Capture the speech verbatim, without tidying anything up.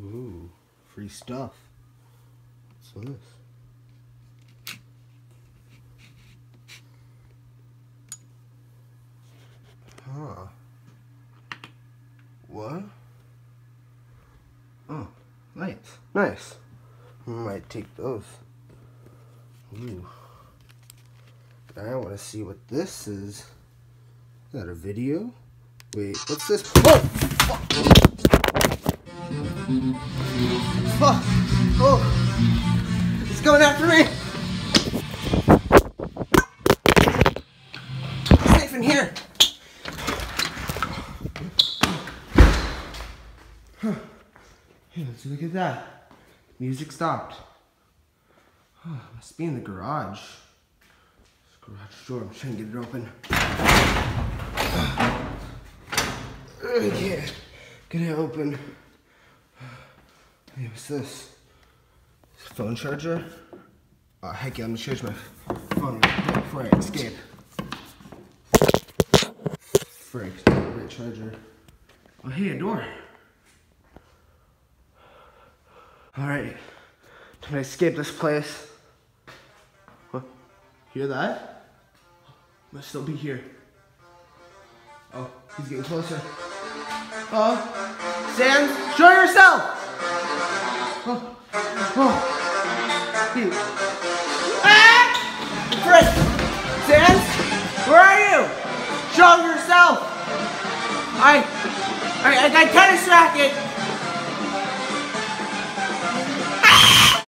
Ooh, free stuff. What's this? Huh. What? Oh, nice. Nice. I might take those. Ooh. I want to see what this is. Is that a video? Wait, what's this? Oh! Fuck! Fuck! Oh! It's coming after me! It's safe in here! Huh. Hey, let's look at that. Music stopped. Huh, must be in the garage. This garage door, I'm trying to get it open. Okay, get it open. Hey, what's this? Phone charger? Oh, heck yeah, I'm gonna charge my phone before I escape. Frick, great charger. Oh, hey, a door. Alright, time to escape this place. What? Hear that? Must still be here. Oh, he's getting closer. Oh, Sans, show yourself! Oh, oh, he, ah! Frick! Sans, where are you? Show yourself! I, I, I got kind of distracted.